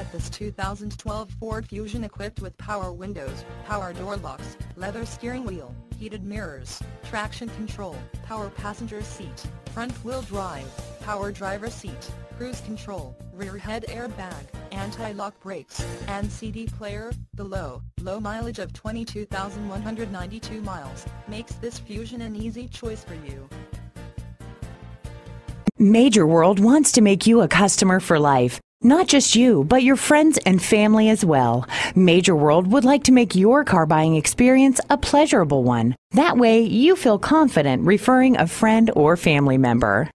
with this 2012 Ford Fusion equipped with power windows, power door locks, leather steering wheel, heated mirrors, traction control, power passenger seat, front-wheel drive, power driver seat, cruise control, rear head airbag, anti-lock brakes, and CD player. The low mileage of 22,192 miles makes this Fusion an easy choice for you. Major World wants to make you a customer for life. Not just you, but your friends and family as well. Major World would like to make your car buying experience a pleasurable one. That way, you feel confident referring a friend or family member.